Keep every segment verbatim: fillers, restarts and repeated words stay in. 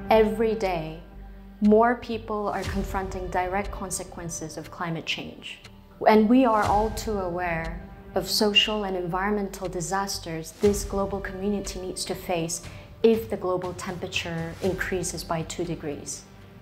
Every day, more people are confronting direct consequences of climate change. And we are all too aware of social and environmental disasters this global community needs to face if the global temperature increases by two degrees.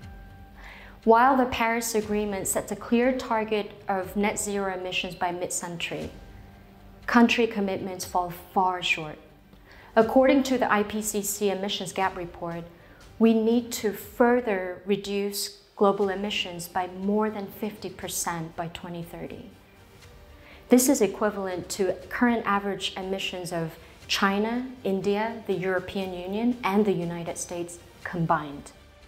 While the Paris Agreement sets a clear target of net zero emissions by mid-century, country commitments fall far short. According to the I P C C Emissions Gap Report, we need to further reduce global emissions by more than fifty percent by twenty thirty. This is equivalent to current average emissions of China, India, the European Union, and the United States combined.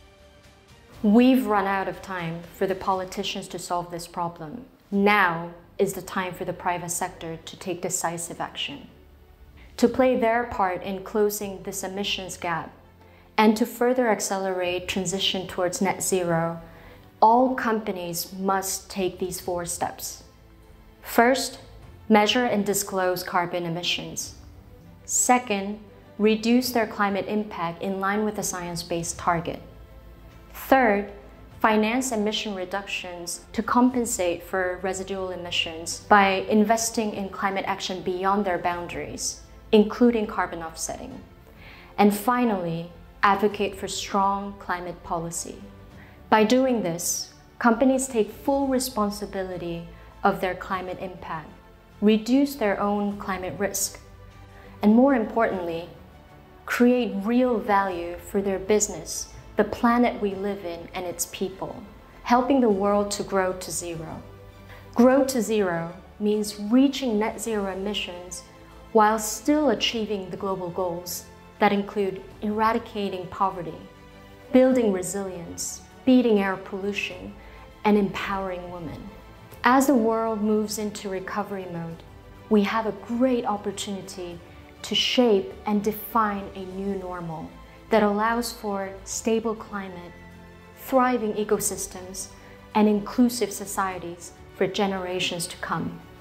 We've run out of time for the politicians to solve this problem. Now is the time for the private sector to take decisive action. To play their part in closing this emissions gap, and to further accelerate transition towards net zero, all companies must take these four steps. First, measure and disclose carbon emissions. Second, reduce their climate impact in line with the science-based target. Third, finance emission reductions to compensate for residual emissions by investing in climate action beyond their boundaries, including carbon offsetting. And finally, advocate for strong climate policy. By doing this, companies take full responsibility of their climate impact, reduce their own climate risk, and more importantly, create real value for their business, the planet we live in, and its people, helping the world to grow to zero. Grow to zero means reaching net zero emissions while still achieving the global goals that include eradicating poverty, building resilience, beating air pollution, and empowering women. As the world moves into recovery mode, we have a great opportunity to shape and define a new normal that allows for stable climate, thriving ecosystems, and inclusive societies for generations to come.